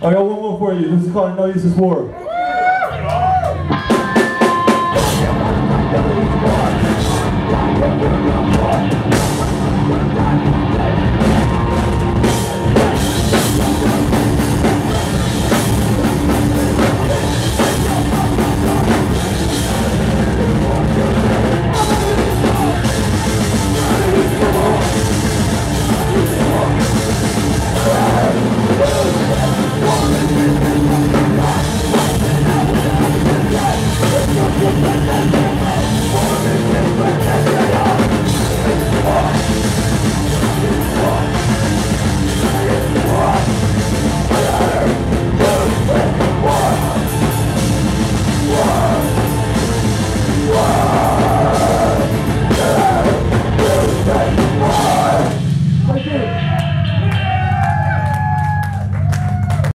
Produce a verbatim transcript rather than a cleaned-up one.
I got one more for you. This is called I Know This Is War.